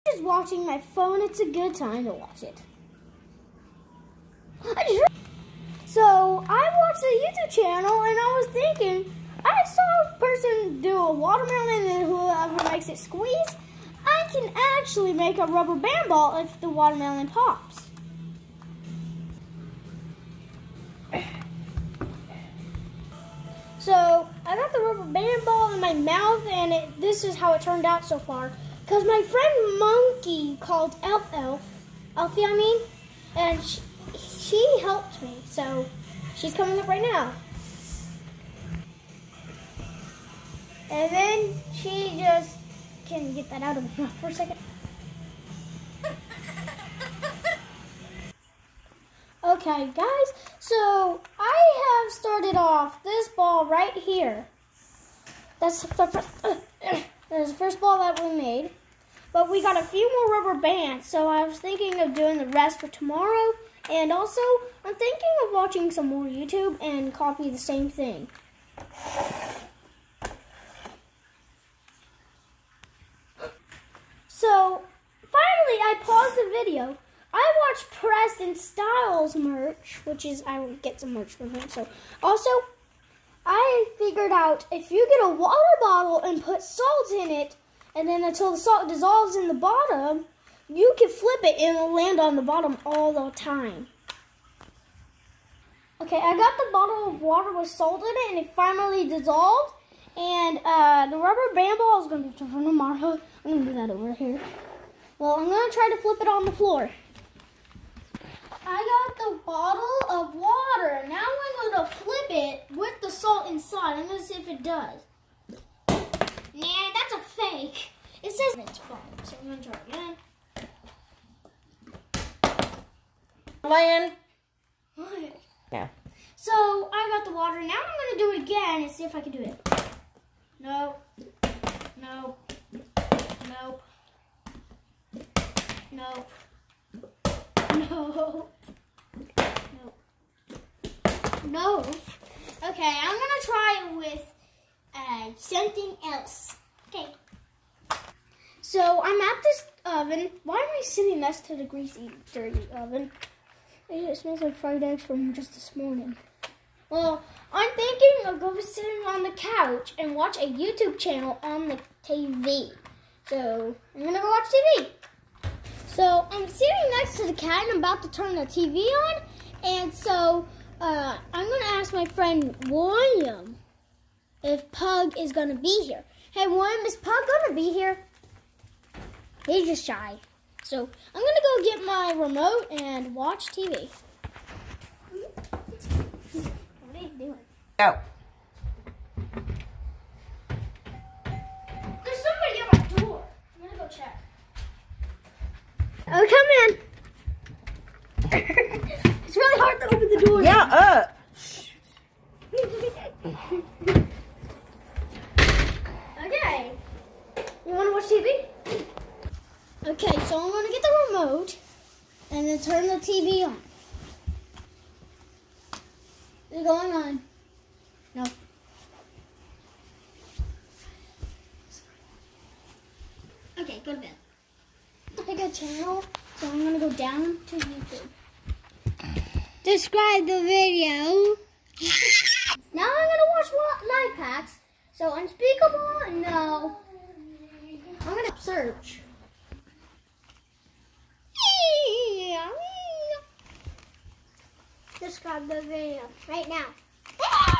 is watching my phone, it's a good time to watch it. So I watched the YouTube channel and I was thinking, I saw a person do a watermelon and whoever makes it squeeze, I can actually make a rubber band ball if the watermelon pops. So I got the rubber band ball in my mouth and this is how it turned out so far. Because my friend Monkey called Elfie I mean, and she helped me. So she's coming up right now. And then she just, can you get that out of my mouth for a second? Okay, guys, so I have started off this ball right here. That's the first ball that we made. But we got a few more rubber bands, so I was thinking of doing the rest for tomorrow. And also, I'm thinking of watching some more YouTube and copy the same thing. So, finally, I paused the video. I watched Preston Styles merch, which is, I will get some merch from him. So, also, I figured out if you get a water bottle and put salt in it, and then until the salt dissolves in the bottom, you can flip it and it'll land on the bottom all the time. Okay, I got the bottle of water with salt in it, and it finally dissolved. And the rubber band ball is going to be from tomorrow. I'm going to do that over here. Well, I'm going to try to flip it on the floor. I got the bottle of water. Now I'm going to flip it with the salt inside. I'm going to see if it does. Nah, that's a fake. It says it's fine, so I'm going to try again. Lion. What? Yeah. So I got the water. Now I'm going to do it again and see if I can do it. Nope. Nope. Nope. Nope. Nope. Nope. Nope. Okay, I'm gonna try it with something else. Okay. So I'm at this oven. Why am I sitting next to the greasy, dirty oven? It smells like fried eggs from just this morning. Well, I'm thinking of going sitting on the couch and watch a YouTube channel on the TV. So I'm gonna go watch TV. So I'm sitting next to the cat and I'm about to turn the TV on. And so I'm going to ask my friend William if Pug is going to be here. Hey William, is Pug going to be here? He's just shy. So I'm going to go get my remote and watch TV. What are you doing? Go. There's somebody at my door. I'm going to go check. Oh, come in. It's really hard to open the door. Yeah, Okay. You want to watch TV? Okay, so I'm going to get the remote and then turn the TV on. Is it going on? No. Okay, go to bed. Pick a channel, so I'm going to go down to YouTube. Describe the video. Now I'm going to watch life hacks. So unspeakable, no. I'm going to search. Describe the video right now.